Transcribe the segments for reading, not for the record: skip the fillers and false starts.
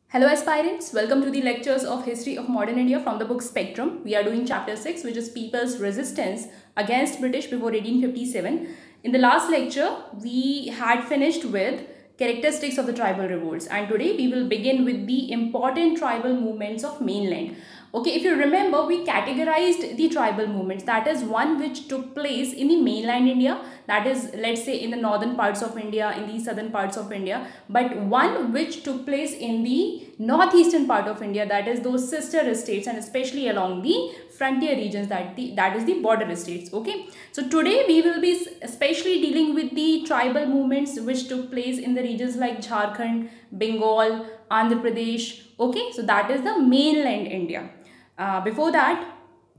Hello aspirants, welcome to the lectures of History of Modern India from the book Spectrum. We are doing chapter 6, which is People's Resistance Against British before 1857. In the last lecture, we had finished with characteristics of the tribal revolts, and today we will begin with the important tribal movements of mainland. Okay, if you remember, we categorized the tribal movements, that is one which took place in the mainland India, that is, let's say, in the northern parts of India, in the southern parts of India, but one which took place in the northeastern part of India, that is those sister states, and especially along the frontier regions, that is the border states. Okay, so today we will be especially dealing with the tribal movements which took place in the regions like Jharkhand, Bengal, Andhra Pradesh. Okay, so that is the mainland India. Before that,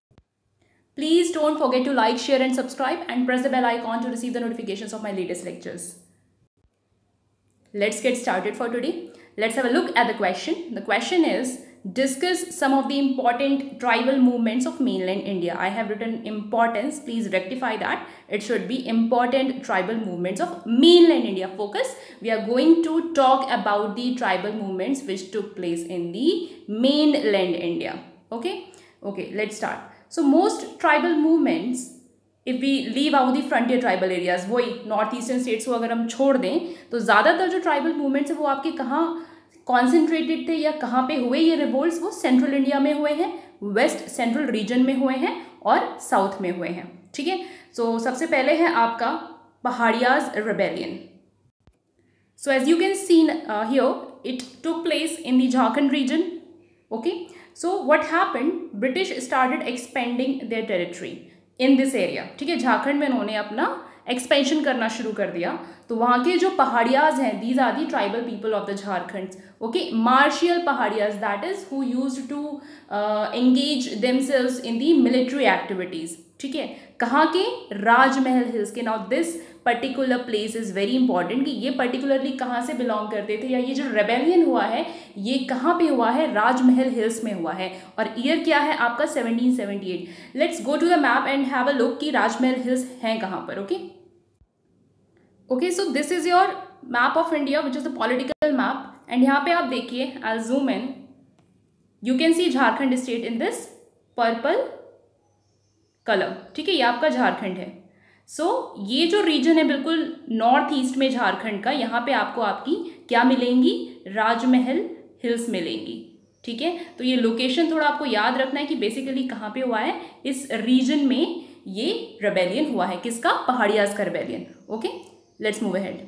please don't forget to like, share and subscribe, and press the bell icon to receive the notifications of my latest lectures. Let's get started for today. Let's have a look at the question. The question is, discuss some of the important tribal movements of mainland India. I have written importance. Please rectify that. It should be important tribal movements of mainland India. Focus. We are going to talk about the tribal movements which took place in the mainland India. Okay, let's start. So most tribal movements, if we leave out the frontier tribal areas, वही north eastern states को अगर हम छोड़ दें तो ज़्यादातर जो tribal movements है वो आपके कहाँ कॉन्सेंट्रेटेड थे या कहाँ पे हुए ये रिवोल्ट्स? वो सेंट्रल इंडिया में हुए हैं, वेस्ट सेंट्रल रीजन में हुए हैं और साउथ में हुए हैं. ठीक है, सो सबसे पहले है आपका Paharias rebellion. So as you can see here it took place in the Jharkhand region. Okay, so what happened? British started expanding their territory in this area. ठीक है, झारखंड में उन्होंने अपना एक्सपेंशन करना शुरू कर दिया. तो वहाँ के जो पहाड़ियाज हैं, these are the tribal people of the Jharkhand. Okay, martial पहाड़ियाज, that is who used to engage themselves in the military activities. ठीक है, कहाँ के? राजमहल हिल्स के. Now this particular place is very important कि ये पर्टिकुलरली कहाँ से बिलोंग करते थे, या ये जो रेबेलियन हुआ है ये कहाँ पे हुआ है? राजमहल हिल्स में हुआ है. और ईयर क्या है आपका? 1778. Let's go to the map and have a look कि राजमहल हिल्स हैं कहाँ पर. Okay, so this is your map of India which is the political map. And यहाँ पे आप देखिए, I zoom in, you can see Jharkhand state in this purple colour. ठीक है, ये आपका झारखंड है. सो ये जो रीजन है बिल्कुल नॉर्थ ईस्ट में झारखंड का, यहाँ पे आपको आपकी क्या मिलेंगी? राजमहल हिल्स मिलेंगी. ठीक है, तो ये लोकेशन थोड़ा आपको याद रखना है कि बेसिकली कहाँ पे हुआ है. इस रीजन में ये रेबेलियन हुआ है. किसका? पहाड़ियाज का rebellion. Okay, let's move ahead.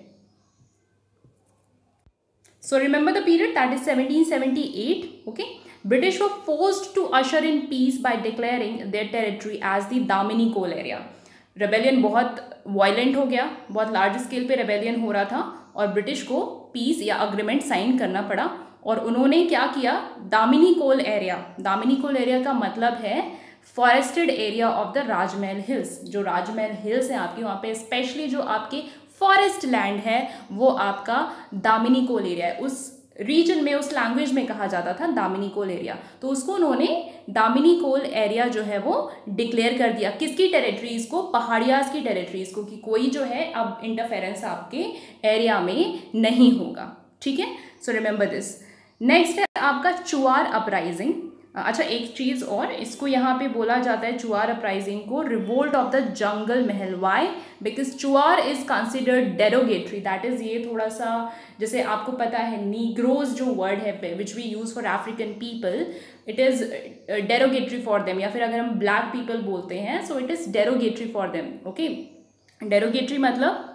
So remember the period, that is 1778. Okay, British were forced to usher in peace by declaring their territory as the Damini Coal area. Rebellion बहुत violent हो गया, बहुत large scale पे rebellion हो रहा था और British को पीस या अग्रीमेंट साइन करना पड़ा. और उन्होंने क्या किया? Damini coal area. Damini coal area का मतलब है forested area of the Rajmahal hills. जो राजमहल हिल्स हैं आपकी, वहाँ पे स्पेशली जो आपके फॉरेस्ट लैंड है वो आपका दामिनी कोल एरिया है. उस रीजन में, उस लैंग्वेज में कहा जाता था दामिनी कोल एरिया. तो उसको उन्होंने दामिनी कोल एरिया जो है वो डिक्लेयर कर दिया. किसकी टेरिटरीज को? पहाड़ियाज की टेरिटरीज को, कि कोई जो है अब इंटरफेरेंस आपके एरिया में नहीं होगा. ठीक है, सो रिमेंबर दिस. नेक्स्ट है आपका चुआर अपराइजिंग. अच्छा, एक चीज़ और, इसको यहाँ पे बोला जाता है चुआर अपराइजिंग को revolt of the Jungle Mahal. Why? Because Chuar is considered derogatory. That is, ये थोड़ा सा जैसे आपको पता है नीग्रोज जो वर्ड है which we use for African people, it is derogatory for them. या फिर अगर हम ब्लैक पीपल बोलते हैं so it is derogatory for them. Okay, derogatory मतलब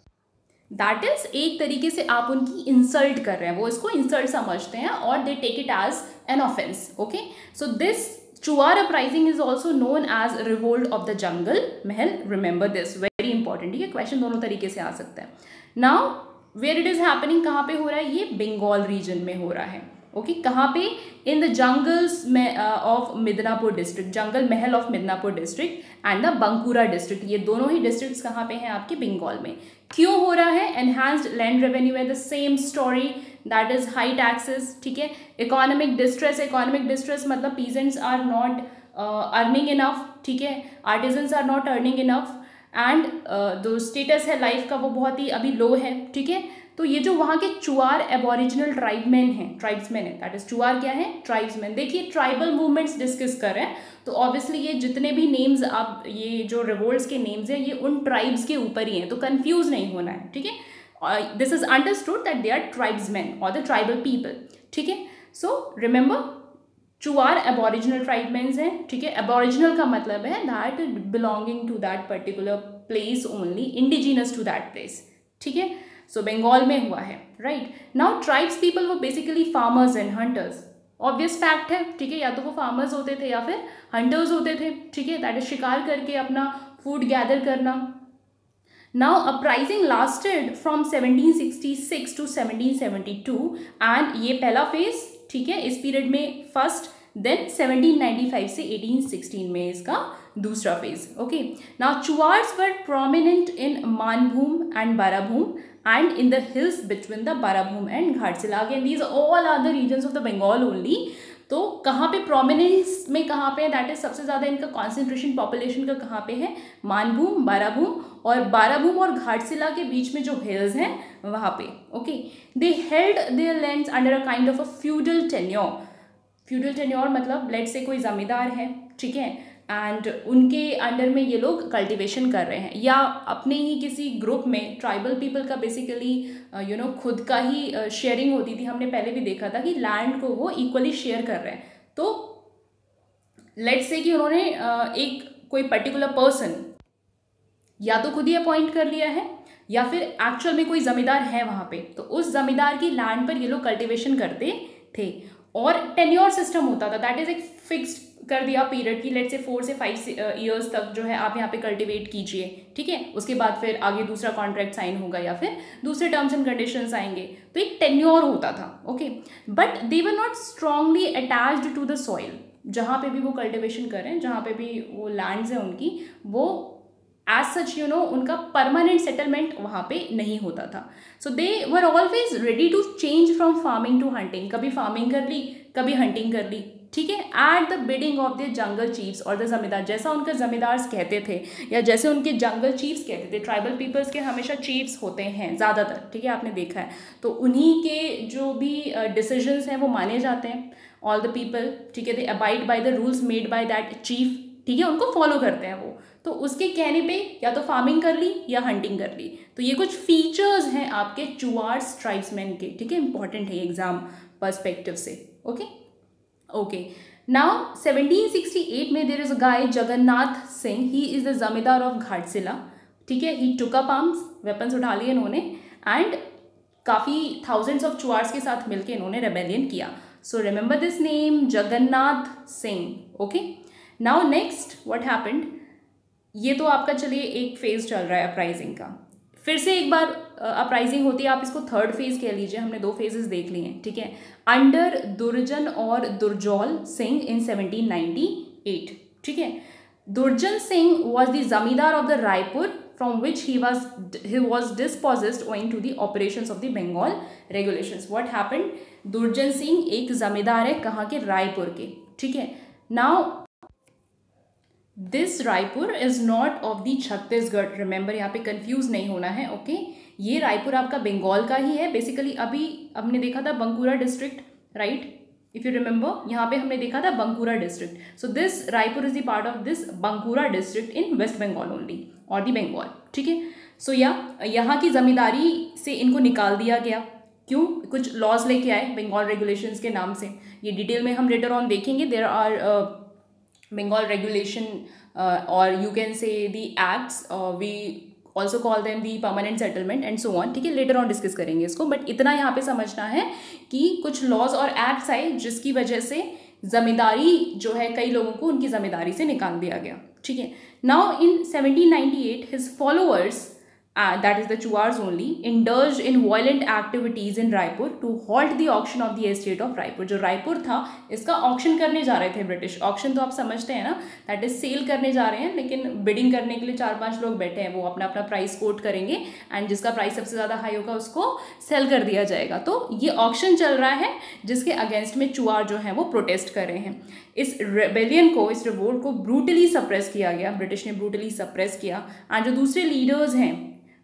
दैट इज एक तरीके से आप उनकी इंसल्ट कर रहे हैं, वो इसको इंसल्ट समझते हैं और they take it as an offence. Okay, so this Chuar uprising is also known as revolt of the Jungle Mahal. Remember this, very important. ठीक है, क्वेश्चन दोनों तरीके से आ सकता है. Now where it is happening, कहाँ पे हो रहा है? ये बंगाल रीजन में हो रहा है. ओके, कहाँ पे? इन द जंगल्स में of Midnapore district, Jungle Mahal of Midnapore district and the Bankura district. ये दोनों ही डिस्ट्रिक्ट्स कहाँ पे हैं आपके? बंगाल में. क्यों हो रहा है? एनहांस्ड लैंड रेवेन्यू है, the same story, that is high taxes. ठीक है, इकोनॉमिक डिस्ट्रेस. इकोनॉमिक डिस्ट्रेस मतलब peasants are not earning enough. ठीक है, artisans are not earning enough and जो स्टेटस है लाइफ का वो बहुत ही अभी लो है. ठीक है, तो ये जो वहाँ के चुआर एबोरिजिनल ट्राइबसमैन है, दैट इज चुआर क्या है, ट्राइब्समैन। देखिए ट्राइबल मूवमेंट्स डिस्कस कर रहे हैं, तो ऑब्वियसली ये जितने भी नेम्स आप, ये जो रिवोल्ट्स के नेम्स हैं ये उन ट्राइब्स के ऊपर ही हैं, तो कंफ्यूज नहीं होना है, ठीक है। This is understood that they are tribesman और द ट्राइबल पीपल, ठीक है। सो रिमेंबर चुआर एबोरिजिनल ट्राइबमेंस हैं, ठीक है। एबोरिजिनल का मतलब है that belonging to that particular place only, indigenous to that place, ठीक है। सो बंगाल में हुआ है, राइट। नाउ ट्राइब्स पीपल वो basically farmers and hunters, obvious fact है, ठीक है। या तो वो फार्मर्स होते थे या फिर हंटर्स होते थे, ठीक है, दैट इज शिकार करके अपना फूड गैदर करना। Now uprising lasted from 1766 to 1772 and ये पहला फेज, ठीक है, इस पीरियड में फर्स्ट, देन 1795 से 1816 में इसका दूसरा phase, okay. Now Chuars were prominent in Manbhum and Barabhum and in the hills between the Barabhum and Ghatsila, again these all are the regions of the Bengal only। तो कहाँ पे प्रोमिनेंस में कहाँ पे, दैट इज सबसे ज़्यादा इनका कॉन्सेंट्रेशन पॉपुलेशन का कहाँ पे है, मानभूम, बाराभूम, और बाराभूम और घाटशिला के बीच में जो हिल्स हैं वहाँ पे, okay. They held their lands under a kind of a feudal tenure. Feudal tenure मतलब लेट से कोई जमींदार है, ठीक है, एंड उनके अंडर में ये लोग कल्टीवेशन कर रहे हैं, या अपने ही किसी ग्रुप में ट्राइबल पीपल का बेसिकली खुद का ही शेयरिंग होती थी। हमने पहले भी देखा था कि लैंड को वो इक्वली शेयर कर रहे हैं। तो लेट्स से कि उन्होंने एक कोई पर्टिकुलर पर्सन या तो खुद ही अपॉइंट कर लिया है या फिर एक्चुअल में कोई जमींदार है वहाँ पे, तो उस जमींदार की लैंड पर ये लोग कल्टीवेशन करते थे। और टेन्योर सिस्टम होता था, दैट इज एक फिक्स्ड कर दिया पीरियड की, लेट से 4 से 5 ईयर्स तक जो है आप यहाँ पे कल्टीवेट कीजिए, ठीक है। उसके बाद फिर आगे दूसरा कॉन्ट्रैक्ट साइन होगा या फिर दूसरे टर्म्स एंड कंडीशंस आएंगे, तो एक टेन्योर होता था, okay. But they were not strongly attached to the soil. जहाँ पे भी वो कल्टिवेशन करें, जहाँ पे भी वो लैंड्स हैं उनकी, वो एज सच उनका परमानेंट सेटलमेंट वहाँ पे नहीं होता था। So they were always ready to change from farming to hunting. कभी फार्मिंग कर ली, कभी हंटिंग कर ली, ठीक है, at the bidding of the jungle chiefs और द जमींदार। जैसा उनके जमींदार कहते थे या जैसे उनके जंगल चीफ्स कहते थे, ट्राइबल पीपल्स के हमेशा चीफ्स होते हैं ज़्यादातर, ठीक है, आपने देखा है। तो उन्हीं के जो भी डिसीजंस हैं वो माने जाते हैं, ऑल द पीपल, ठीक है, they abide by the rules made by that chief, ठीक है, उनको फॉलो करते हैं वो। तो उसके कहने पे या तो फार्मिंग कर ली या हंटिंग कर ली। तो ये कुछ फीचर्स हैं आपके चुआर्स ट्राइब्समैन के, ठीक है, इंपॉर्टेंट है एग्जाम पर्सपेक्टिव से, ओके ओके। नाउ 1768 में there is a guy Jagannath Singh, he is the zamindar of Ghatshila, ठीक है। He took up arms, weapons उठा लिए इन्होंने, एंड काफ़ी थाउजेंड्स ऑफ चुआर्स के साथ मिलकर इन्होंने रेबेलियन किया। So remember this name, Jagannath Singh, okay. Now next what happened, ये तो आपका चलिए एक फेज चल रहा है अपराइजिंग का। फिर से एक बार अपराइजिंग होती है, आप इसको थर्ड फेज कह लीजिए, हमने 2 फेजेस देख लिए हैं, ठीक है। अंडर दुर्जन और दुर्जौल सिंह इन 1798, ठीक है। Durjan Singh was the zamindar of the Raipur, from which he was dispossessed owing to the operations of the Bengal regulations. व्हाट हैपेंड, दुर्जन सिंह एक जमींदार है कहाँ के, रायपुर के, ठीक है। Now this Raipur is not of the Chhattisgarh, remember यहाँ पे कंफ्यूज नहीं होना है, ओके। ये रायपुर आपका बंगाल का ही है बेसिकली। अभी हमने देखा था Bankura district, right, if you remember, यहाँ पे हमने देखा था Bankura district. So this Raipur is the part of this Bankura district in West Bengal only, और दी बंगाल, ठीक है। सो यहाँ की जमींदारी से इनको निकाल दिया गया। क्यों, कुछ लॉज लेके आए बंगाल रेगुलेशंस के नाम से, ये डिटेल में हम लेटर ऑन देखेंगे। There are Bengal regulation or you can say the acts, we also call them the permanent settlement and so on, ठीक है, later on डिस्कस करेंगे इसको। बट इतना यहाँ पे समझना है कि कुछ लॉज और एक्ट्स आए जिसकी वजह से जमींदारी जो है कई लोगों को उनकी जमींदारी से निकाल दिया गया, ठीक है। Now in 1798 his followers, that is the Chuars only, indulged in violent activities in Raipur to halt the auction of the estate of Raipur। जो रायपुर था इसका ऑक्शन करने जा रहे थे ब्रिटिश। ऑक्शन तो आप समझते हैं ना, दैट इज सेल करने जा रहे हैं, लेकिन बिडिंग करने के लिए 4-5 लोग बैठे हैं, वो अपना अपना प्राइस कोट करेंगे एंड जिसका प्राइस सबसे ज़्यादा हाई होगा उसको सेल कर दिया जाएगा। तो ये ऑक्शन चल रहा है जिसके अगेंस्ट में चुआर जो है वो प्रोटेस्ट कर रहे हैं। इस रेबेलियन को, इस रिवोल्ट को ब्रूटली सप्रेस किया गया, ब्रिटिश ने ब्रूटली सप्रेस किया। एंड जो दूसरे लीडर्स हैं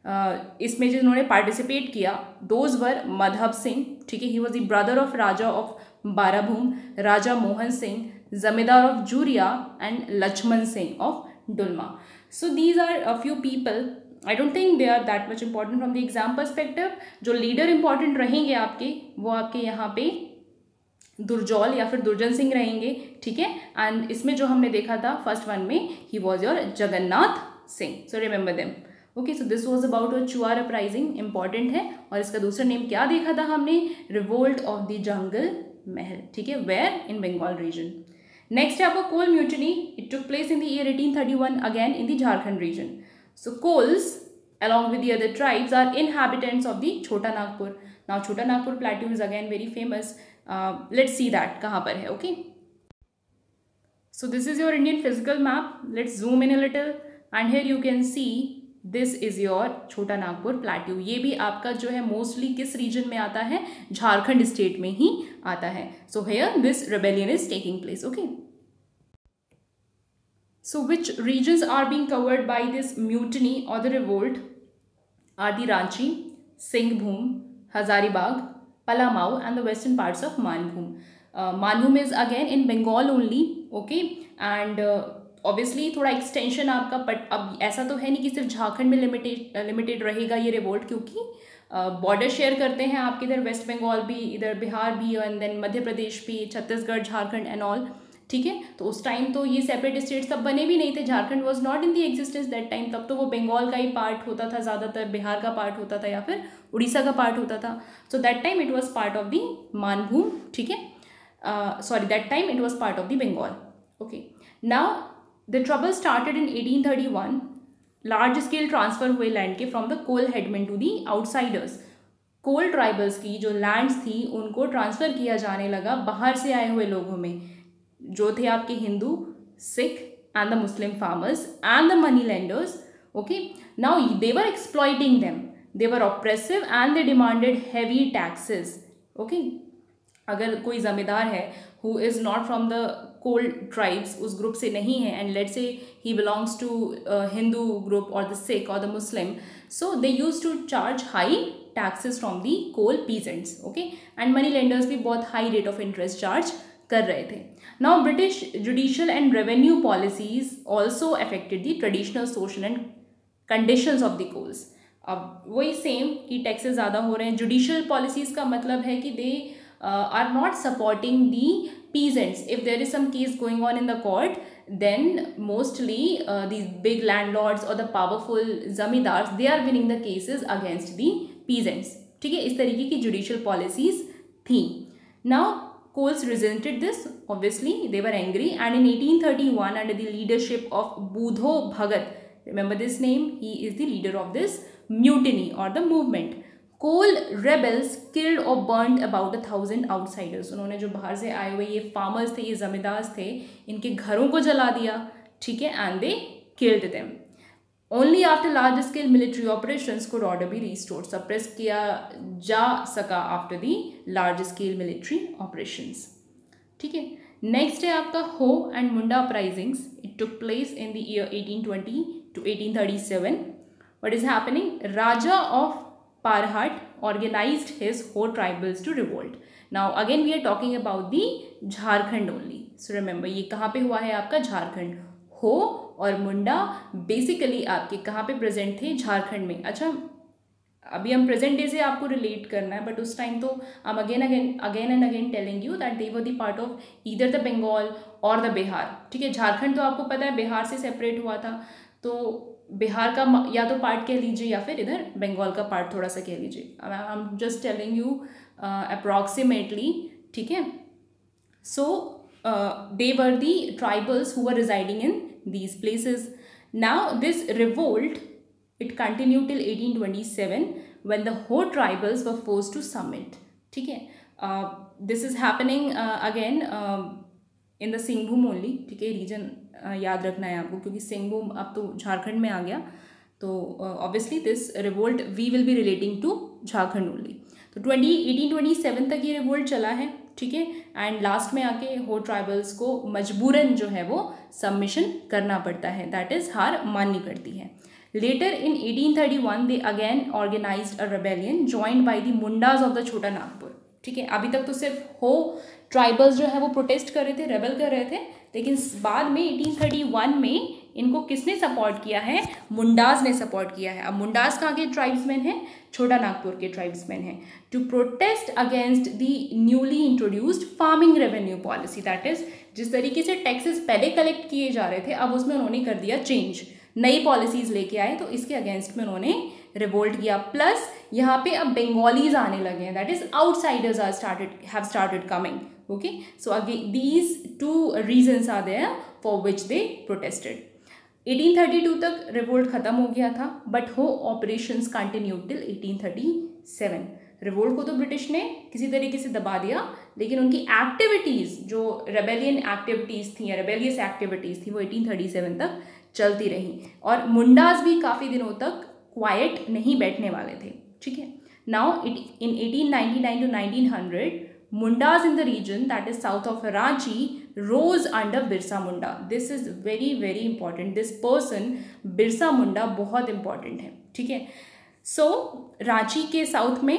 इसमें जिन्होंने पार्टिसिपेट किया दोज वर मधब सिंह, ठीक है, he was the brother of raja of Barabhum, raja Mohan Singh, zamindar of Juria and Lakshman Singh of Dulma. So these are a few people. I don't think they are that much important from the exam perspective. जो leader important रहेंगे आपके वो आपके यहाँ पे दुर्जौल या फिर दुर्जन सिंह रहेंगे, ठीक है. एंड इसमें जो हमने देखा था फर्स्ट वन में he was your Jagannath Singh. So remember them. Okay, so this was about a Chuar uprising, important है. और इसका दूसरा नेम क्या देखा था हमने? Revolt of the Jungle Mahal, ठीक है, where in Bengal region. Next है आपका Kol mutiny. It took place in the year 1831 again in the Jharkhand region. So Kols along with the other tribes are inhabitants of the Chota Nagpur. Now Chota Nagpur plateau is again very famous. Let's see that कहाँ पर है. Okay, so this is your Indian physical map. Let's zoom in a little and here you can see this is your Chota Nagpur plateau. ये भी आपका जो है mostly किस reason में आता है? झारखंड स्टेट में ही आता है. So here this rebellion is taking place. Okay, so which regions are being covered by this mutiny or the revolt are the Ranchi, Singhbhum, Hazaribagh, Palamau and the western parts of Manbhum. Manbhum is again in Bengal only. Okay, and obviously थोड़ा extension आपका, but अब ऐसा तो है नहीं कि सिर्फ झारखंड में लिमिटेड रहेगा ये रिवोल्ट, क्योंकि बॉर्डर शेयर करते हैं आपके इधर वेस्ट बंगाल भी, इधर बिहार भी, एंड देन मध्य प्रदेश भी, छत्तीसगढ़, झारखंड एंड ऑल, ठीक है. तो उस टाइम तो ये सेपरेट स्टेट्स तब बने भी नहीं थे. Jharkhand was not in the existence that time. तब तो वो बंगाल का ही पार्ट होता था ज़्यादातर, बिहार का पार्ट होता था या फिर उड़ीसा का पार्ट होता था. So that time it was part of the Manbhum, ठीक है. Sorry, that time it was part of the Bengal. Okay, now the trouble started in 1831. Large scale transfer हुए लैंड के from the Kol headmen to the outsiders. Kol tribals की जो lands थी उनको transfer किया जाने लगा बाहर से आए हुए लोगों में, जो थे आपके Hindu, Sikh and the Muslim farmers and the money lenders. Okay, now they were exploiting them, they were oppressive and they demanded heavy taxes. Okay, अगर कोई जमींदार है who is not from the Kol tribes, उस ग्रुप से नहीं है, and let's say he belongs to Hindu group और the Sikh और the Muslim, so they use to charge high taxes from the Kol peasants. Okay, and money lenders भी बहुत high rate of interest charge कर रहे थे. Now British judicial and revenue policies also affected the traditional social and conditions of the Kols. अब वही same कि taxes ज़्यादा हो रहे हैं. जुडिशियल पॉलिसीज का मतलब है कि they are not supporting the peasants. If there is some case going on in the court, then mostly these big landlords or the powerful zamindars, they are winning the cases against the peasants. ठीक है, इस तरीके की judicial policies थी. Now Coles resented this. Obviously they were angry, and in 1831 under the leadership of Budho Bhagat, remember this name, he is the leader of this mutiny or the movement. Kol rebels killed और burned about 1000 outsiders. उन्होंने जो बाहर से आए हुए ये farmers थे, ये जमींदार थे, इनके घरों को जला दिया, ठीक है, and they killed them. Only after large scale military operations could order be restored. Suppress किया जा सका after the large scale military operations, ठीक है. नेक्स्ट है आपका Ho and Munda uprisings. It took place in the year 1820 to 1837. What is happening? Raja of Parhat organized his Ho tribals to revolt. Now again we are talking about the Jharkhand only. So remember ये कहाँ पे हुआ है आपका? झारखंड. हो और मुंडा basically आपके कहाँ पे प्रेजेंट थे? झारखंड में. अच्छा, अभी हम प्रेजेंट डे से आपको रिलेट करना है, बट उस टाइम तो हम again and again telling you that they were the part of either the Bengal और द बिहार. ठीक है, झारखंड तो आपको पता है बिहार से सेपरेट हुआ था, तो बिहार का या तो पार्ट कह लीजिए या फिर इधर बंगाल का पार्ट थोड़ा सा कह लीजिए. I am just telling you approximately, ठीक है. So they were the tribals who were residing in these places. Now this revolt it continue till 1827 when the Ho tribals were forced to submit. ठीक है, this is happening again in the Singhbhum only. ठीक है, reason याद रखना है आपको, क्योंकि सिंहभूम अब तो झारखंड में आ गया, तो obviously this revolt we will be relating to Jharkhand only. तो 1827 तक ये रिवोल्ट चला है, ठीक है, एंड लास्ट में आके हो ट्राइबल्स को मजबूरन जो है वो सबमिशन करना पड़ता है, दैट इज़ हार माननी पड़ती है. Later in 1831 they again organized a rebellion joined by the Mundas of the छोटा नागपुर. ठीक है, अभी तक तो सिर्फ हो ट्राइबल्स जो है वो प्रोटेस्ट कर रहे थे, रेबल कर रहे थे, लेकिन बाद में 1831 में इनको किसने सपोर्ट किया है? मुंडास ने सपोर्ट किया है. अब मुंडास कहाँ के ट्राइब्समैन हैं? छोटा नागपुर के ट्राइब्समैन हैं. To protest against the newly introduced farming revenue policy, that is जिस तरीके से टैक्सेस पहले कलेक्ट किए जा रहे थे अब उसमें उन्होंने कर दिया चेंज, नई पॉलिसीज लेके आए, तो इसके अगेंस्ट में उन्होंने रिवोल्ट किया. प्लस यहाँ पे अब बंगालीज आने लगे हैं, that is outsiders have started coming. Okay, so again these two reasons are there for which they protested. 1832 तक रिवोल्ट खत्म हो गया था, बट हो ऑपरेशंस कंटिन्यूड टिल 1837. रिवोल्ट को तो ब्रिटिश ने किसी तरीके से दबा दिया, लेकिन उनकी एक्टिविटीज़ जो रेबेलियन एक्टिविटीज़ थी या रेबेलियस एक्टिविटीज़ थी वो 1837 तक चलती रही. और मुंडास भी काफ़ी दिनों तक क्वाइट नहीं बैठने वाले थे. ठीक है, now in 1899 to 1900 Mundas in the region that is south of Ranchi rose under Birsa Munda. This is very very important. This person Birsa Munda बहुत important है. ठीक है, सो रांची के साउथ में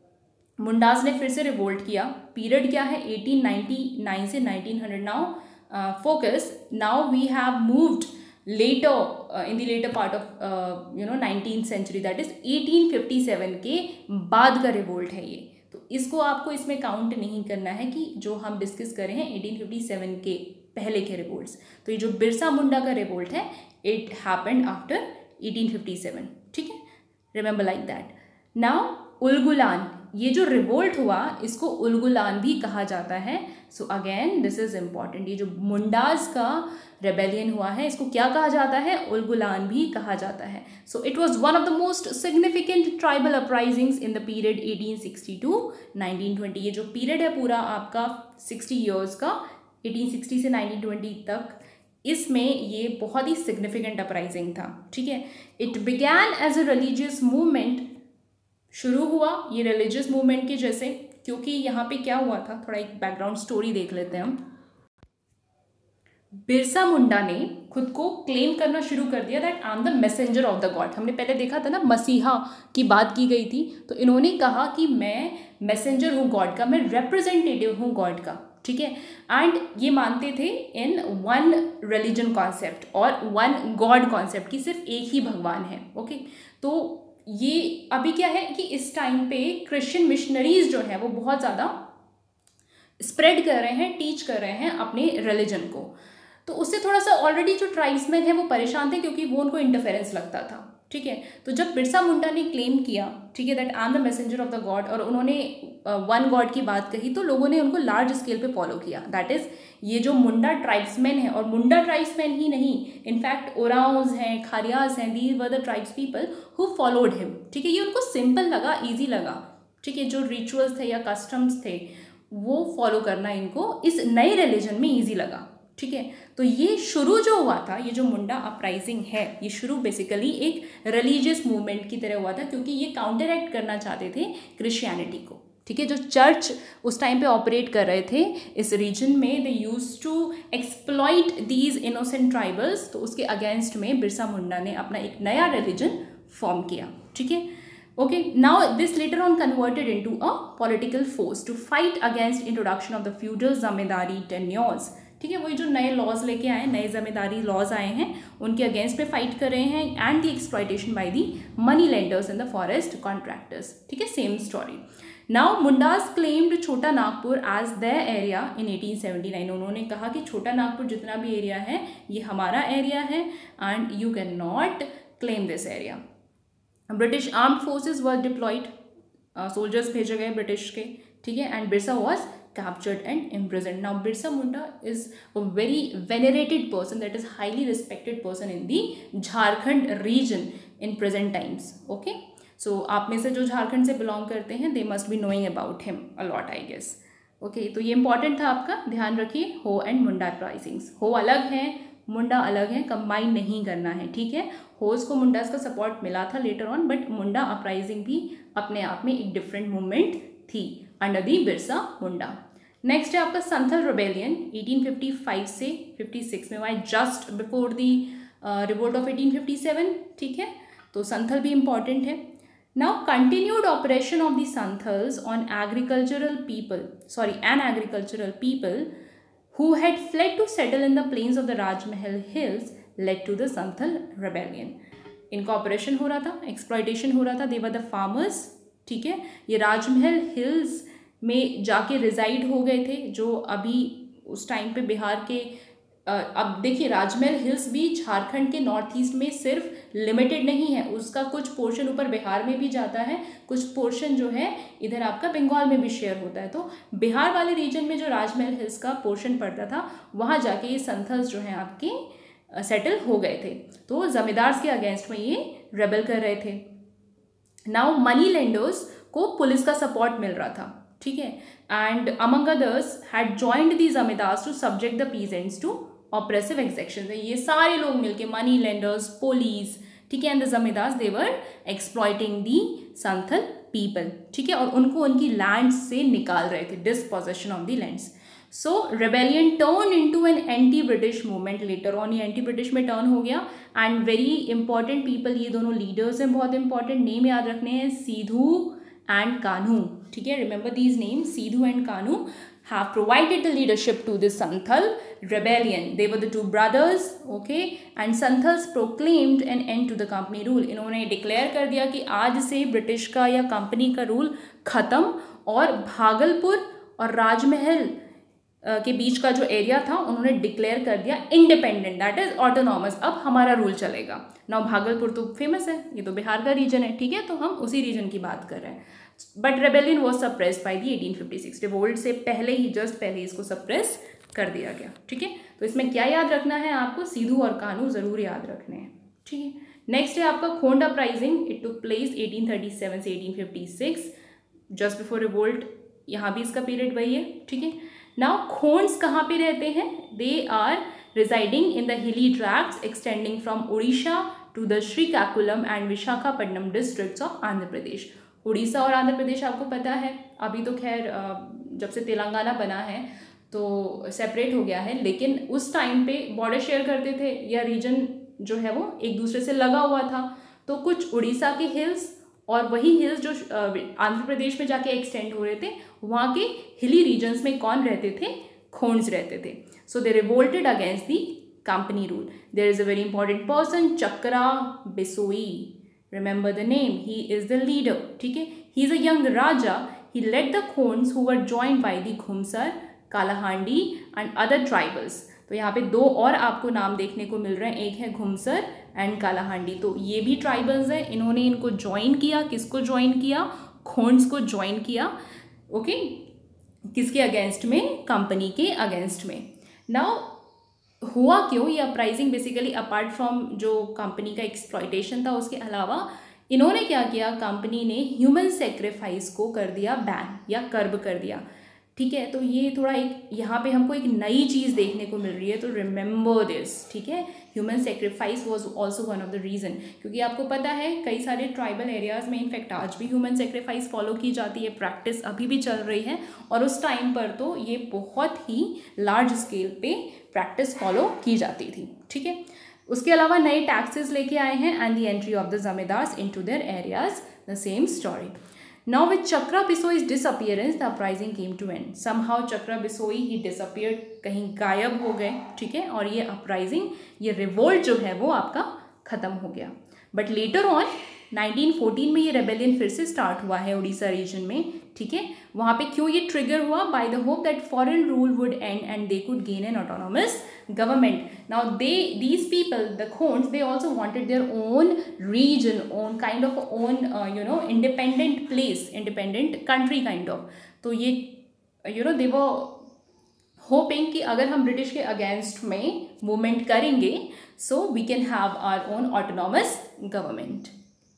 मुंडास ने फिर से रिवोल्ट किया. पीरियड क्या है? 1899 से 1900. Now focus, now we have moved later in the later part of 19th century, that is 1857 के बाद का रिवोल्ट है ये. तो इसको आपको इसमें काउंट नहीं करना है कि जो हम डिस्कस कर रहे हैं 1857 के पहले के रिवोल्ट्स. तो ये जो बिरसा मुंडा का रिवोल्ट है इट हैपेंड आफ्टर 1857. ठीक है, remember like that. Now Ulgulan, ये जो रिवोल्ट हुआ इसको उलगुलान भी कहा जाता है. So again this is important. ये जो मुंडास का रेबेलियन हुआ है इसको क्या कहा जाता है? उलगुलान भी कहा जाता है. So it was one of the most significant tribal uprisings in the period 1860 to 1920. ये जो पीरियड है पूरा आपका 60 ईयर्स का, 1860 से 1920 तक, इसमें ये बहुत ही सिग्निफिकेंट अपराइजिंग था. ठीक है, it began as a religious movement. शुरू हुआ ये रिलीजियस मूवमेंट के जैसे, क्योंकि यहाँ पे क्या हुआ था, थोड़ा एक बैकग्राउंड स्टोरी देख लेते हैं हम. बिरसा मुंडा ने खुद को क्लेम करना शुरू कर दिया that I am the messenger of the god. हमने पहले देखा था ना, मसीहा की बात की गई थी, तो इन्होंने कहा कि मैं मैसेंजर हूँ गॉड का, मैं रिप्रेजेंटेटिव हूँ गॉड का. ठीक है, एंड ये मानते थे इन वन रिलीजन कॉन्सेप्ट और वन गॉड कॉन्सेप्ट की सिर्फ एक ही भगवान है. ओके, तो ये अभी क्या है कि इस टाइम पे क्रिश्चियन मिशनरीज जो है वो बहुत ज़्यादा स्प्रेड कर रहे हैं, टीच कर रहे हैं अपने रिलीजन को. तो उससे थोड़ा सा ऑलरेडी जो ट्राइब्समैन है वो परेशान थे, क्योंकि वो उनको इंटरफेरेंस लगता था. ठीक है, तो जब बिरसा मुंडा ने क्लेम किया, ठीक है, that I am the messenger of the god, और उन्होंने वन गॉड की बात कही, तो लोगों ने उनको लार्ज स्केल पे फॉलो किया. दैट इज ये जो मुंडा ट्राइब्समैन है, और मुंडा ट्राइब्समैन ही नहीं, इनफैक्ट ओराउज हैं, खारियाज हैं, these were the tribes people who followed him. ठीक है, ये उनको सिंपल लगा, ईजी लगा. ठीक है, जो रिचुअल्स थे या कस्टम्स थे वो फॉलो करना इनको इस नए रिलीजन में ईजी लगा. ठीक है, तो ये शुरू जो हुआ था, ये जो मुंडा अपराइजिंग है, ये शुरू बेसिकली एक रिलीजियस मूवमेंट की तरह हुआ था, क्योंकि ये काउंटरएक्ट करना चाहते थे क्रिश्चियनिटी को. ठीक है, जो चर्च उस टाइम पे ऑपरेट कर रहे थे इस रीजन में, they used to exploit these innocent tribals. तो उसके अगेंस्ट में बिरसा मुंडा ने अपना एक नया रिलीजन फॉर्म किया. ठीक है, okay, now this later on converted into a political force to fight against introduction of the feudal zamindari tenures. ठीक है, वही जो नए लॉज लेके आए, नए जमींदारी लॉज आए हैं, उनके अगेंस्ट में फाइट कर रहे हैं, and the exploitation by the money lenders and the forest contractors. ठीक है, same story. Now Mundas claimed Chota Nagpur as their area in 1879. उन्होंने कहा कि छोटा नागपुर जितना भी एरिया है ये हमारा एरिया है, and you can not claim this area. British armed forces were deployed, soldiers भेजे गए ब्रिटिश के. ठीक है, and Birsa was captured and imprisoned. Now Birsa Munda is a very venerated person, that is highly respected person in the Jharkhand region in present times. Okay, so आप में से जो झारखंड से belong करते हैं they must be knowing about him a lot, I guess. Okay, तो ये important था आपका, ध्यान रखिए. हो एंड मुंडा अपराइजिंग्स, हो अलग है, मुंडा अलग है, कंबाइन नहीं करना है. ठीक है, होस को मुंडास का सपोर्ट मिला था later on, but Munda uprising भी अपने आप में एक डिफरेंट मूवमेंट थी under the Birsa Munda. Next है आपका संथल रिबेलियन 1855 से 56 में हुआ, just before the revolt of 1857, ठीक है, तो संथल भी इम्पॉर्टेंट है. Now continued operation of the Santhals on agricultural people who had fled to settle in the plains of the Rajmahal hills led to the Santhal rebellion. इनका operation हो रहा था, exploitation हो रहा था. दे वर द फार्मर्स, ठीक है, ये राजमहल हिल्स में जाके रिजाइड हो गए थे, जो अभी उस टाइम पे बिहार के अब देखिए राजमहल हिल्स भी झारखंड के नॉर्थ ईस्ट में सिर्फ लिमिटेड नहीं है, उसका कुछ पोर्शन ऊपर बिहार में भी जाता है, कुछ पोर्शन जो है इधर आपका बंगाल में भी शेयर होता है. तो बिहार वाले रीजन में जो राजमहल हिल्स का पोर्शन पड़ता था वहाँ जाके ये संथल्स जो हैं आपके सेटल हो गए थे. तो जमींदार्स के अगेंस्ट में ये रेबल कर रहे थे. नाउ मनी लेंडर्स को पुलिस का सपोर्ट मिल रहा था, ठीक है, and among others had joined the zamindars to subject the peasants to oppressive exaction. ये सारे लोग मिलके मनी लेंडर्स, पुलिस, ठीक है, and the zamindars they were exploiting the Santhal people, ठीक है, और उनको उनकी लैंड से निकाल रहे थे, dispossession of the lands. So rebellion turn into an anti British movement. Later on ये एंटी ब्रिटिश में टर्न हो गया. एंड वेरी इंपॉर्टेंट पीपल, ये दोनों लीडर्स हैं, बहुत इंपॉर्टेंट नेम याद रखने हैं, सीधू एंड कान्हू, ठीक है, remember these names. Sidhu and Kanhu have provided the leadership to the Santhal rebellion. They were the two brothers, okay, and Santhals proclaimed an end to the company rule. इन्होंने declare कर दिया कि आज से ब्रिटिश का या कंपनी का रूल ख़त्म, और भागलपुर और राजमहल के बीच का जो एरिया था उन्होंने डिक्लेयर कर दिया इंडिपेंडेंट, दैट इज ऑटोनॉमस. अब हमारा रूल चलेगा. नाउ भागलपुर तो फेमस है, ये तो बिहार का रीजन है, ठीक है, तो हम उसी रीजन की बात कर रहे हैं. But rebellion was suppressed by the 1856. Revolt से पहले ही, जस्ट पहले इसको सप्रेस कर दिया गया, ठीक है. तो इसमें क्या याद रखना है आपको, सीधू और कान्हू जरूर याद रखने हैं, ठीक है. नेक्स्ट है आपका Khond uprising. It took place 1837 से 1856, जस्ट बिफोर रिवोल्ट. यहाँ भी इसका पीरियड वही है, ठीक है. नाउ खोंड्स कहाँ पे रहते हैं? They are residing in the hilly tracts extending from Orissa to the Srikakulam and Visakhapatnam districts of Andhra Pradesh. Orissa और आंध्र प्रदेश आपको पता है, अभी तो खैर जब से तेलंगाना बना है तो सेपरेट हो गया है, लेकिन उस टाइम पे बॉर्डर शेयर करते थे, या रीजन जो है वो एक दूसरे से लगा हुआ था. तो कुछ उड़ीसा के हिल्स और वही हिल्स जो आंध्र प्रदेश में जाके एक्सटेंड हो रहे थे, वहाँ के हिली रीजन्स में कौन रहते थे? खोंड्स रहते थे. So they revolted against the company rule. There is a very important person, Chakra Bisoi. Remember the name, he is the leader, ठीक है. He is a young Raja. He led the Khonds who were joined by the Khumsar, Kalahandi and other tribals. तो यहाँ पे दो और आपको नाम देखने को मिल रहे हैं, एक है घुमसर एंड कालाहांडी. तो ये भी ट्राइबल्स हैं, इन्होंने इनको ज्वाइन किया. किसको ज्वाइन किया? खोंड्स को ज्वाइन किया, ओके. किसके अगेंस्ट में? कंपनी के अगेंस्ट में. नाउ हुआ क्यों ये अपराइजिंग? बेसिकली अपार्ट फ्रॉम जो कंपनी का एक्सप्लॉयटेशन था, उसके अलावा इन्होंने क्या किया, कंपनी ने ह्यूमन सेक्रीफाइस को कर दिया बैन या कर्ब कर दिया, ठीक है. तो ये थोड़ा एक यहाँ पे हमको एक नई चीज़ देखने को मिल रही है, तो रिमेंबर दिस, ठीक है. Human sacrifice was also one of the reason, क्योंकि आपको पता है कई सारे ट्राइबल एरियाज़ में इनफैक्ट आज भी ह्यूमन सेक्रीफाइस फॉलो की जाती है, प्रैक्टिस अभी भी चल रही है, और उस टाइम पर तो ये बहुत ही लार्ज स्केल पे प्रैक्टिस फॉलो की जाती थी, ठीक है. उसके अलावा नए टैक्सेस लेके आए हैं and the entry of the zamindars into their areas, the same story. Now with Chakra Bisoi's disappearance, the uprising came to end. Somehow Chakra Bisoi he disappeared, कहीं गायब हो गए, ठीक है, और ये अपराइजिंग, ये रिवोल्ट जो है वो आपका ख़त्म हो गया. बट लेटर ऑन 1914 में ये रेबेलियन फिर से स्टार्ट हुआ है उड़ीसा रीजन में, ठीक है. वहाँ पे क्यों ये ट्रिगर हुआ? By the hope that foreign rule would end and they could gain an autonomous government. Now these people, the Khonds, they also wanted their own region, own kind of own independent place, independent country kind of. तो ये they were hoping कि अगर हम British के against में movement करेंगे, so we can have our own autonomous government.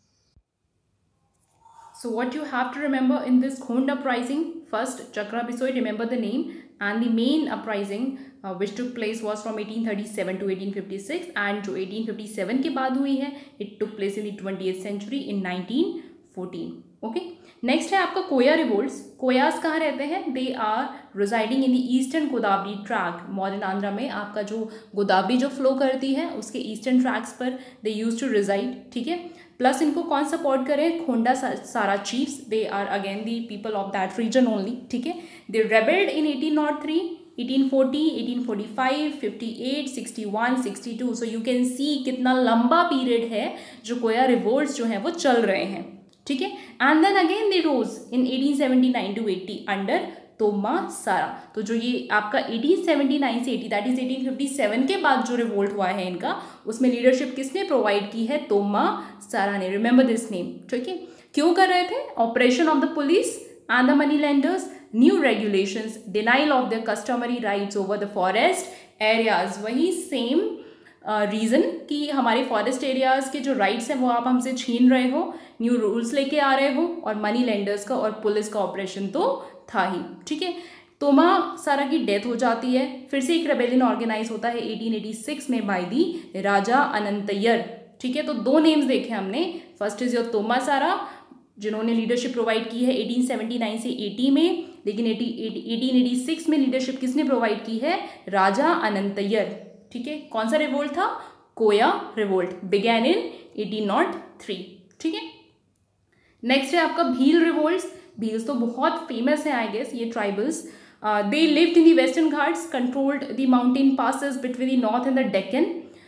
So what you have to remember in this Khond uprising, first Chakra Bisoi, remember the name, and the main uprising which took place was from 1837 to 1856, and जो 1857 के बाद हुई है, it took place in the 20th century in 1914. Okay. Next है आपका Koya revolts. Koyas कहाँ रहते हैं? They are residing in the eastern Godavari track. Modern Andhra में आपका जो गोदावरी जो फ्लो करती है उसके ईस्टर्न ट्रैक्स पर दे यूज टू रिजाइड, ठीक है। प्लस इनको कौन सपोर्ट करें? Khonda Sara chiefs, they are again the people of that region only, ठीक है। दे रेबेल्ड इन 1803, 1840, 1845, 58, 61, 62। सो यू कैन सी कितना लंबा पीरियड है जो कोया रिवोल्ट्स जो हैं वो चल रहे हैं, ठीक है। And then again they rose in 1879 to 80 under Toma Sara. तो जो ये आपका 1879 से 80 दैट इज 1857 के बाद जो रिवोल्ट हुआ है इनका, उसमें लीडरशिप किसने प्रोवाइड की है? तोमा सारा ने। रिमेंबर दिस नेम, ठीक है। क्यों कर रहे थे? Operation of the police and the money lenders, new regulations, denial of the customary rights over the forest areas. वही सेम रीज़न कि हमारे फॉरेस्ट एरियाज़ के जो राइट्स हैं वो आप हमसे छीन रहे हो, न्यू रूल्स लेके आ रहे हो, और मनी लेंडर्स का और पुलिस का ऑपरेशन तो था ही, ठीक है। तोमा सारा की डेथ हो जाती है। फिर से एक रेबेलियन ऑर्गेनाइज होता है 1886 में बाय दी राजा अनंतयर, ठीक है। तो दो नेम्स देखे हमने, फर्स्ट इज योर तोमा सारा जिन्होंने लीडरशिप प्रोवाइड की है 1879 से 80 में, लेकिन 1886 में लीडरशिप किसने प्रोवाइड की है? राजा अनंतयर, ठीक है। कौन सा रिवोल्ट था? कोया रिवोल्ट, बिगैन इन 1803, ठीक है। नेक्स्ट है आपका भील रिवोल्ट्स। भील्स तो बहुत फेमस है आई गेस ये tribals. They lived in the western Ghats, controlled the mountain passes between the north and the Deccan.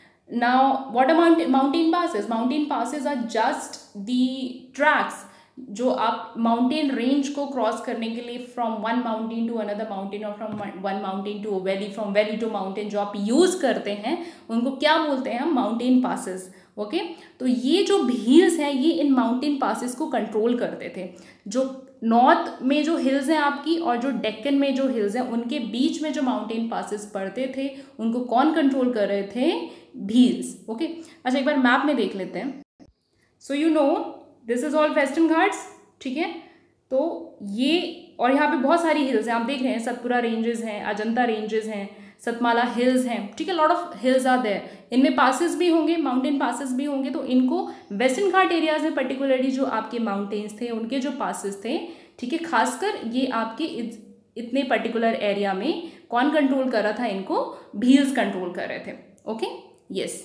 Now what are mountain passes? Mountain passes are just the tracks जो आप mountain range को cross करने के लिए from one mountain to another mountain और from one mountain to valley, from valley to mountain जो आप use करते हैं उनको क्या बोलते हैं हम? Mountain passes, okay. तो ये जो भील्स हैं ये इन माउंटेन पासेस को कंट्रोल करते थे। जो नॉर्थ में जो हिल्स हैं आपकी और जो डेक्कन में जो हिल्स हैं उनके बीच में जो माउंटेन पासेस पड़ते थे उनको कौन कंट्रोल कर रहे थे? भील्स, ओके। अच्छा एक बार मैप में देख लेते हैं। So you know this is all western Ghats, ठीक है। तो ये और यहाँ पे बहुत सारी हिल्स हैं, आप देख रहे हैं सतपुरा रेंजेस हैं, अजंता रेंजेस हैं, सतमाला हिल्स हैं, ठीक है। Lot of hills are there, इनमें पासेस भी होंगे, माउंटेन पासेस भी होंगे। तो इनको वेस्टर्न घाट एरियाज में पर्टिकुलरली जो आपके माउंटेन्स थे उनके जो पासेस थे, ठीक है, खासकर ये आपके इतने पर्टिकुलर एरिया में कौन कंट्रोल कर रहा था? इनको भील्स कंट्रोल कर रहे थे, okay, yes.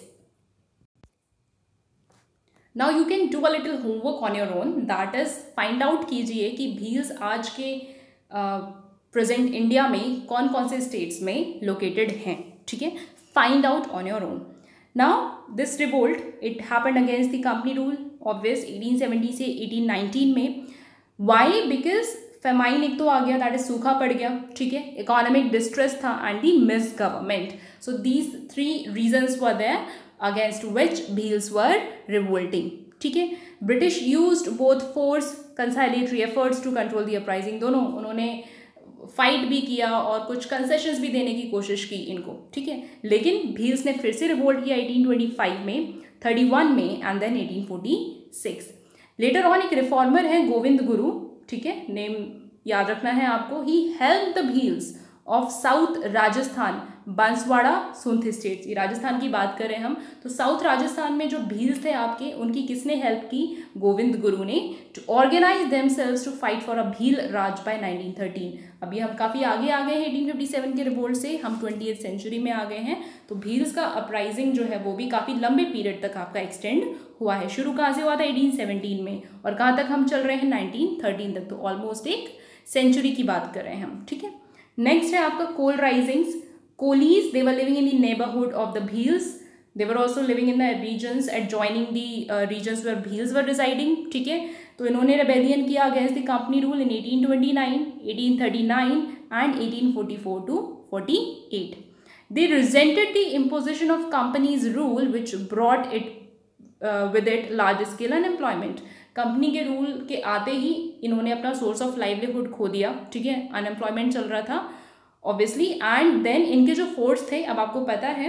Now you can do a little homework on your own, that is find out कीजिए कि भील्स आज के प्रेजेंट इंडिया में कौन कौन से स्टेट्स में लोकेटेड हैं, ठीक है। Find out on your own. Now this revolt it happened against the company rule obvious 1870 से 1819 में। वाई? बिकॉज फेमाइन एक तो आ गया, दैट इज सूखा पड़ गया, ठीक है। इकोनॉमिक डिस्ट्रेस था and the misgovernment. So these 3 reasons were there against which Bhils were revolting, ठीक है। British used both force conciliatory efforts to control the uprising. दोनों उन्होंने फाइट भी किया और कुछ कंसेशंस भी देने की कोशिश की इनको, ठीक है। लेकिन भील्स ने फिर से रिवोल्ट किया 1825 में, 31 में एंड देन 1846। लेटर ऑन एक रिफॉर्मर है गोविंद गुरु, ठीक है, नेम याद रखना है आपको। He help the Bhils of south Rajasthan, Banswara, Sunth states, ये राजस्थान की बात करें हम तो साउथ राजस्थान में जो भील्स थे आपके उनकी किसने हेल्प की? गोविंद गुरु ने, to organize themselves to fight for a Bhil Raj by 1913। अभी हम काफ़ी आगे आ गए हैं 1857 के रिवोल्ट से, हम 20th सेंचुरी में आ गए हैं। तो भील्स का अपराइजिंग जो है वो भी काफ़ी लंबे पीरियड तक आपका एक्सटेंड हुआ है। शुरू कहाँ से हुआ था? 1817 में, और कहाँ तक हम चल रहे हैं? 1913 तक। तो ऑलमोस्ट एक सेंचुरी की बात कर रहे हैं हम, ठीक है। नेक्स्ट है आपका कोल राइजिंग्स। कोलीज, they were living in the neighborhood of the Bhils. They were also living in the regions adjoining the regions where Bhils were residing, ठीक है। तो इन्होंने रेबेलियन किया against the company rule in 1829, 1839 and 1844 to 48. They resented the imposition of company's rule which brought it with it large scale unemployment. Company के rule के आते ही इन्होंने अपना सोर्स ऑफ लाइवलीहुड खो दिया, ठीक है, अनएम्प्लॉयमेंट चल रहा था ऑब्वियसली। एंड देन इनके जो फोर्ट्स थे, अब आपको पता है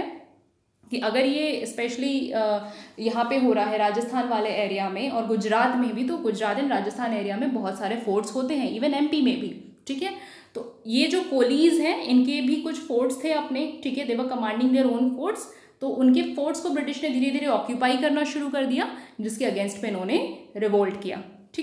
कि अगर ये स्पेशली यहाँ पे हो रहा है राजस्थान वाले एरिया में और गुजरात में भी, तो गुजरात एंड राजस्थान एरिया में बहुत सारे फोर्ट्स होते हैं, इवन एमपी में भी, ठीक है। तो ये जो कोलीज हैं इनके भी कुछ फोर्ट्स थे अपने, ठीक है, they were commanding their own forts. तो उनके फोर्ट्स को ब्रिटिश ने धीरे धीरे ऑक्यूपाई करना शुरू कर दिया, जिसके अगेंस्ट पे इन्होंने रिवोल्ट किया, ठीक है।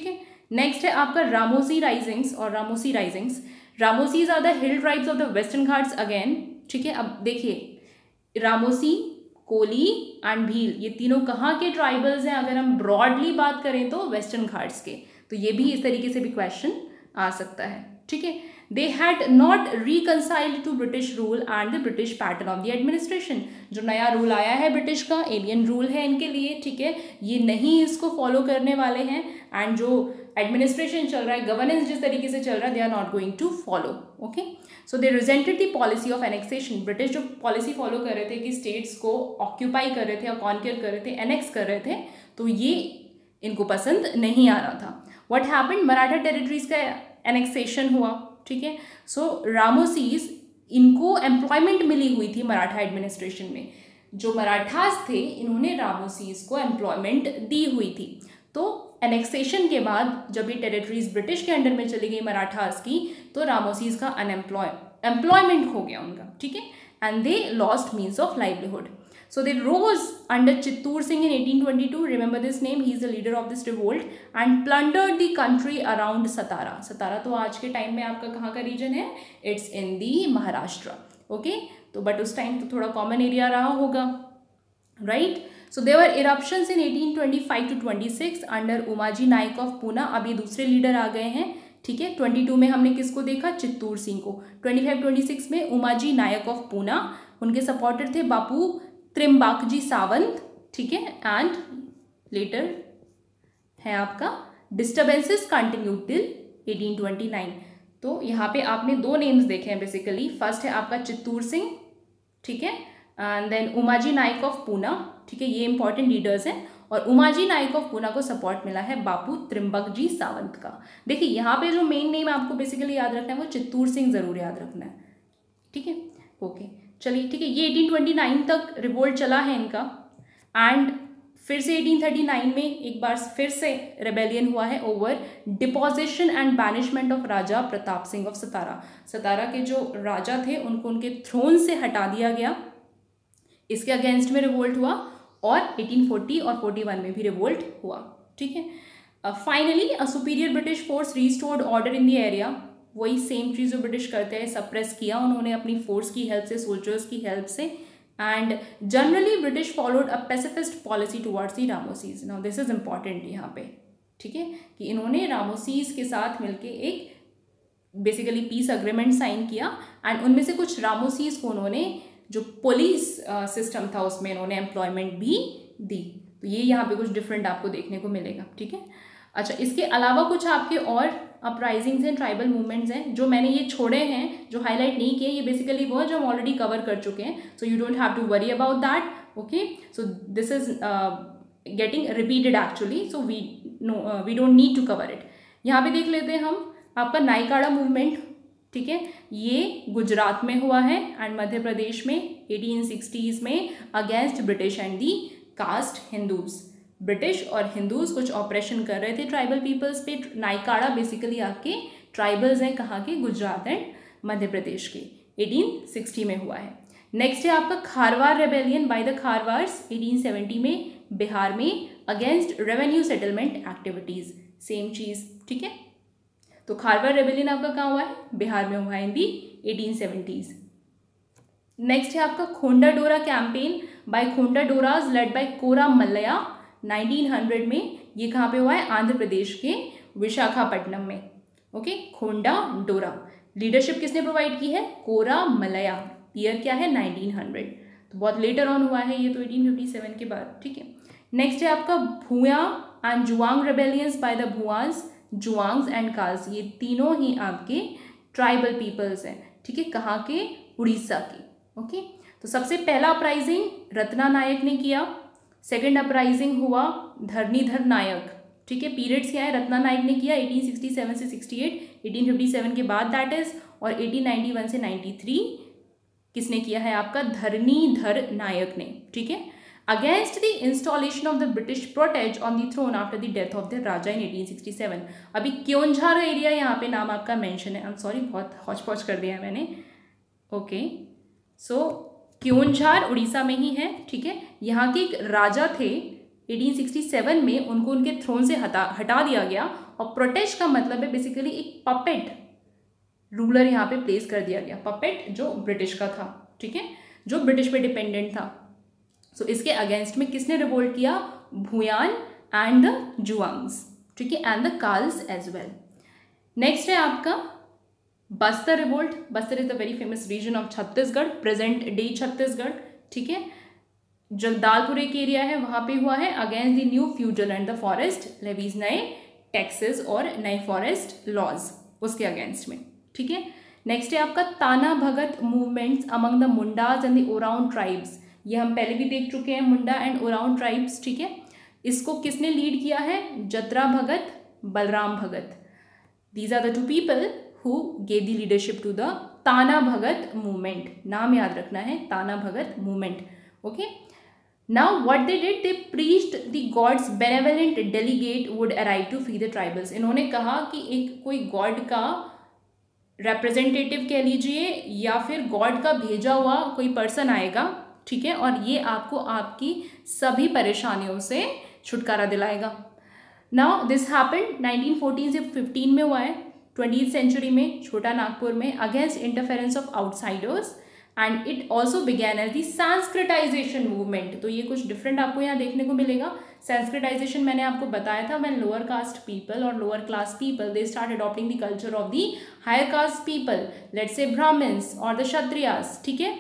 नेक्स्ट है आपका रामोसी राइजिंग्स और Ramosi risings. Ramosis are the hill tribes of the western Ghats again, ठीक है। अब देखिए रामोसी, कोली एंड भील, ये तीनों कहाँ के ट्राइबल्स हैं? अगर हम ब्रॉडली बात करें तो वेस्टर्न घाट्स के। तो ये भी इस तरीके से भी क्वेश्चन आ सकता है, ठीक है। They had not reconciled to British rule and the British pattern of the administration. जो नया रूल आया है ब्रिटिश का, एलियन रूल है इनके लिए, ठीक है, ये नहीं इसको फॉलो करने वाले हैं। एंड जो एडमिनिस्ट्रेशन चल रहा है, गवर्नेंस जिस तरीके से चल रहा है, they are not going to follow. Okay, so they resented the policy of annexation. British जो पॉलिसी फॉलो कर रहे थे कि स्टेट्स को ऑक्यूपाई कर रहे थे या कॉन्कर कर रहे थे, एनेक्स कर रहे थे, तो ये इनको पसंद नहीं आ रहा था। व्हाट हैपेंड, मराठा टेरिटरीज का एनेक्सेशन हुआ, ठीक है। सो रामोसीज, इनको एम्प्लॉयमेंट मिली हुई थी मराठा एडमिनिस्ट्रेशन में। जो मराठास थे इन्होंने रामोसीज को एम्प्लॉयमेंट दी हुई थी। तो एनेक्सेशन के बाद जब ये टेरिटरीज ब्रिटिश के अंडर में चली गई मराठास की, तो रामोसीज का एम्प्लॉयमेंट हो गया उनका, ठीक है, and they lost means of livelihood. So they rose under Chittoor Singh in 1822. Remember this name. He is the leader of this revolt and plundered the country around Satara. Satara तो आज के time में आपका कहाँ का reason है? It's in the Maharashtra. Okay? तो but उस टाइम तो थोड़ा कॉमन एरिया रहा होगा, right? So there were eruptions in 1825 to 26 under Umaji Naik of Poona. अब ये दूसरे लीडर आ गए हैं, ठीक है। 22 में हमने किसको देखा? चित्तूर सिंह को। 25-26 में उमाजी नायक ऑफ पूना, उनके सपोर्टर थे बापू त्रिम्बाकजी सावंत, ठीक है। एंड लेटर है आपका डिस्टर्बेंसेस कंटिन्यू टिल 1829। तो यहाँ पे आपने दो नेम्स देखे हैं बेसिकली। फर्स्ट है आपका चित्तूर सिंह, ठीक है, and then Umaji Naik of Poona, ठीक है, ये इंपॉर्टेंट लीडर्स हैं। और उमाजी नाइक ऑफ पूना को सपोर्ट मिला है बापू त्रिम्बकजी सावंत का। देखिए यहाँ पे जो मेन नेम आपको बेसिकली याद रखना है वो चित्तूर सिंह जरूर याद रखना है, ठीक है। ओके, चलिए, ठीक है। ये 1829 तक रिवोल्ट चला है इनका, एंड फिर से 1839 में एक बार फिर से रेबेलियन हुआ है over deposition and banishment of Raja Pratap Singh of Satara. Satara के जो राजा थे उनको उनके थ्रोन से हटा दिया गया, इसके अगेंस्ट में रिवोल्ट हुआ। और 1840 और 41 में भी रिवोल्ट हुआ, ठीक है। Finally a superior British force restored order in the area. वही सेम चीज़ जो ब्रिटिश करते हैं, सप्रेस किया उन्होंने अपनी फोर्स की हेल्प से, सोल्जर्स की हेल्प से। And generally British followed a pacifist policy towards the Ramosis. Now this is important यहाँ पे, ठीक है, कि इन्होंने रामोसीज के साथ मिलके एक बेसिकली पीस अग्रीमेंट साइन किया। एंड उनमें से कुछ रामोसीज को उन्होंने जो पुलिस सिस्टम था उसमें इन्होंने एम्प्लॉयमेंट भी दी। तो ये यहाँ पे कुछ डिफरेंट आपको देखने को मिलेगा, ठीक है। अच्छा, इसके अलावा कुछ आपके और अपराइजिंग्स हैं, ट्राइबल मूवमेंट्स हैं जो मैंने ये छोड़े हैं, जो हाईलाइट नहीं किए। ये बेसिकली वो है जो हम ऑलरेडी कवर कर चुके हैं, so you don't have to worry about that. Okay, so this is getting repeated actually, so we don't need to cover it. यहाँ पे देख लेते हैं हम आपका नाइकाड़ा मूवमेंट, ठीक है, ये गुजरात में हुआ है एंड मध्य प्रदेश में 1860s में against British and the caste Hindus. British और हिंदूज कुछ ऑपरेशन कर रहे थे ट्राइबल पीपल्स पे। नाइकाड़ा बेसिकली आपके ट्राइबल्स हैं, कहाँ के? गुजरात एंड मध्य प्रदेश के। 1860 में हुआ है। नेक्स्ट है आपका Kharwar rebellion by the Kharwars 1870 में बिहार में against revenue settlement activities. Same चीज़, ठीक है। तो खारवार रेबेलियन आपका कहाँ हुआ है? बिहार में हुआ है इन दी 1870s। नेक्स्ट है आपका Khonda Dora campaign by Khonda Doras led by Korra Mallaya 1900 में। ये कहाँ पे हुआ है? आंध्र प्रदेश के विशाखापट्टनम में। ओके, खोंडा डोरा। लीडरशिप किसने प्रोवाइड की है? कोरा मल्लया। ईयर क्या है? 1900। तो बहुत लेटर ऑन हुआ है ये तो, 1857 के बाद, ठीक है। नेक्स्ट है आपका Bhuya and Juang rebellions by the Bhuyas, Juangs and Kols. ये तीनों ही आपके ट्राइबल पीपल्स हैं, ठीक है, कहाँ के? उड़ीसा के। ओके, तो सबसे पहला अपराइजिंग रत्ना नायक ने किया। सेकेंड अपराइजिंग हुआ धरणीधर नायक, ठीक है। पीरियड्स क्या है? रत्ना नायक ने किया 1867 से 68, 1857 के बाद दैट इज, और 1891 से 93 किसने किया है? आपका धरणीधर नायक ने, ठीक है। Against the installation of the British protege on the throne after the death of the Raja in 1867। अभी क्योंझार एरिया यहाँ पे नाम आपका मेंशन है। आई एम सॉरी, बहुत हौच पौच कर दिया है मैंने। ओके, सो क्योंझार उड़ीसा में ही है, ठीक है। यहाँ के एक राजा थे 1867 में उनको उनके थ्रोन से हटा दिया गया, और प्रोटेस्ट का मतलब है बेसिकली एक पपेट रूलर यहाँ पे प्लेस कर दिया गया, पपेट जो ब्रिटिश का था, ठीक है, जो ब्रिटिश पे डिपेंडेंट था। सो इसके अगेंस्ट में किसने रिवोल्ट किया? भुयान एंड द जुआंग्स, ठीक है, and the Kols as well. Next है आपका Bastar revolt. Bastar is the very famous region of Chhattisgarh, present day Chhattisgarh, ठीक है। जगदालपुर एक एरिया है, वहां पे हुआ है against the new feudal and the forest levies, नए टैक्सेस और नए फॉरेस्ट लॉज, उसके अगेंस्ट में, ठीक है। नेक्स्ट है आपका Tana Bhagat movements among the Mundas and the Oraon tribes. ये हम पहले भी देख चुके हैं, मुंडा एंड ओराउन ट्राइब्स, ठीक है। इसको किसने लीड किया है? Jatra Bhagat, Balram Bhagat. These are the two people who gave the leadership to the Tana Bhagat movement. नाम याद रखना है, Tana Bhagat movement, okay. Now what they did, they preached the God's benevolent delegate would arrive to free the tribals. इन्होंने कहा कि एक कोई गॉड का रिप्रेजेंटेटिव कह लीजिए या फिर गॉड का भेजा हुआ कोई पर्सन आएगा, ठीक है, और ये आपको आपकी सभी परेशानियों से छुटकारा दिलाएगा। नाउ दिस हैपेंड 1914 से 15 में हुआ है, 20th सेंचुरी में, छोटा नागपुर में, against interference of outsiders, and it also began as the sanskritization movement. तो ये कुछ डिफरेंट आपको यहाँ देखने को मिलेगा। संस्कृताइजेशन मैंने आपको बताया था, व्हेन लोअर कास्ट पीपल और lower class people they start adopting the culture of the higher caste people, let's say Brahmins और द क्षत्रियास, ठीक है।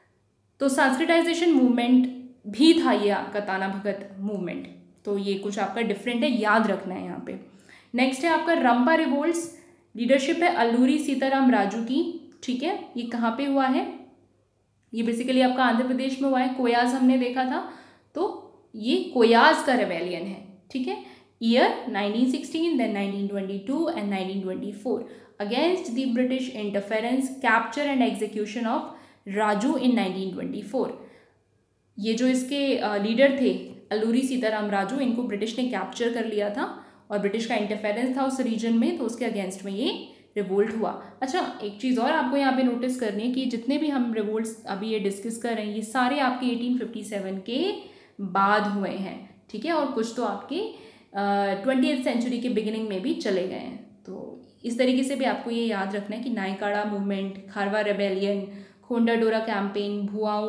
तो संस्कृताइजेशन मूवमेंट भी था ये आपका ताना भगत मूवमेंट। तो ये कुछ आपका डिफरेंट है, याद रखना है यहाँ पे। नेक्स्ट है आपका रंपा रिवोल्ट्स, लीडरशिप है अल्लूरी सीताराम राजू की, ठीक है। ये कहाँ पे हुआ है? ये बेसिकली आपका आंध्र प्रदेश में हुआ है। कोयाज हमने देखा था, तो ये कोयाज का रेबेलियन है, ठीक है। Year 1916, then 1922 and 1924 against the British interference, capture and execution of Raju in 1924। ये जो इसके लीडर थे अल्लूरी सीताराम राजू, इनको ब्रिटिश ने कैप्चर कर लिया था और ब्रिटिश का इंटरफेरेंस था उस रीजन में, तो उसके अगेंस्ट में ये रिवोल्ट हुआ। अच्छा, एक चीज़ और आपको यहाँ पे नोटिस करनी है कि जितने भी हम रिवोल्ट्स अभी ये डिस्कस कर रहे हैं, ये सारे आपके 1857 के बाद हुए हैं, ठीक है, और कुछ तो आपके 20th सेंचुरी के बिगिनिंग में भी चले गए हैं। तो इस तरीके से भी आपको ये याद रखना है कि Naikda movement, Kharwa rebellion, Khondadora campaign,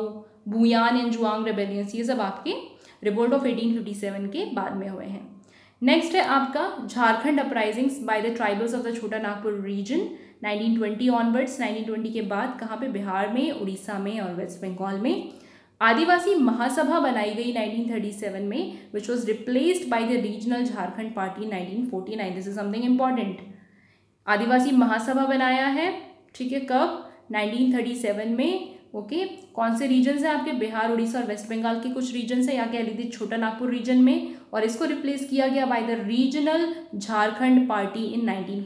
Bhuyan and Juang rebellions, ये सब आपके रिवोल्ट ऑफ 1857 के बाद में हुए हैं। नेक्स्ट है आपका Jharkhand uprisings by the tribals of the Chota Nagpur reason 1920 onwards. 1920 के बाद कहाँ पे? बिहार में, उड़ीसा में और वेस्ट बंगाल में। आदिवासी महासभा बनाई गई 1937 में, which was replaced by the regional Jharkhand party 1949। This is something important. Adivasi Mahasabha बनाया है, ठीक है, कब? 1937 में, ओके। कौन से रीजन है आपके? बिहार, उड़ीसा और वेस्ट बंगाल के कुछ रीजन है, या कह लीजिए छोटा नागपुर रीजन में, और इसको रिप्लेस किया गया by the regional Jharkhand party in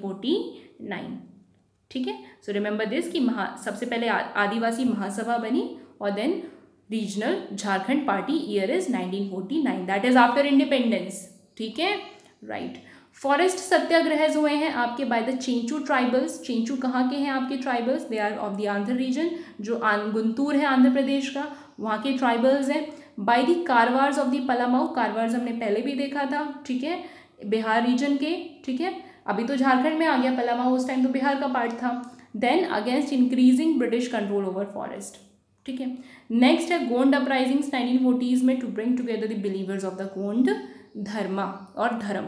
1949, ठीक है। सो रिमेंबर दिस कि सबसे पहले आदिवासी महासभा बनी और then regional Jharkhand party, year is 1949, that is after independence, ठीक है, राइट। फॉरेस्ट सत्याग्रह हुए हैं आपके by the Chenchu tribals. Chenchu कहाँ के हैं आपके tribals? They are of the Andhra region, जो गुंतूर है आंध्र प्रदेश का, वहाँ के ट्राइबल्स हैं। By the Kharwars of the Palamau, Kharwars हमने पहले भी देखा था, ठीक है, बिहार रीजन के, ठीक है। अभी तो झारखंड में आ गया पलामाऊ, उस टाइम तो बिहार का पार्ट था। Then against increasing British control over forest, ठीक है। नेक्स्ट है गोंड अपराइजिंग्स 1940s में, to bring together the believers of the Gond Dharma और धर्म।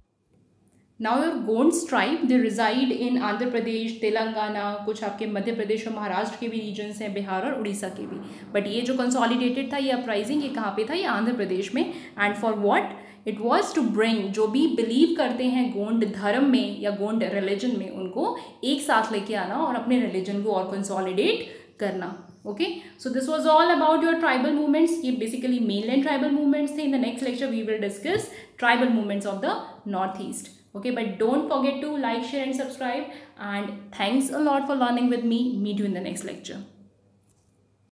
Now your Gonds tribe, they reside in Andhra Pradesh, Telangana, कुछ आपके मध्य प्रदेश और महाराष्ट्र के भी रीजन्स हैं, बिहार और उड़ीसा के भी। बट ये जो कंसोलिडेटेड था, ये अपराइजिंग, ये कहाँ पे था? ये आंध्र प्रदेश में। And for what? It was to bring, जो भी बिलीव करते हैं गोंड धर्म में या गोंड रिलीजन में, उनको एक साथ लेके आना और अपने रिलीजन को और कंसोलिडेट करना, okay. So this was all about your tribal movements. ये बेसिकली मेनलैंड ट्राइबल मूवमेंट्स थे। In the next lecture we will discuss tribal movements of the north east. Okay, but don't forget to like, share and subscribe, and thanks a lot for learning with me. Meet you in the next lecture.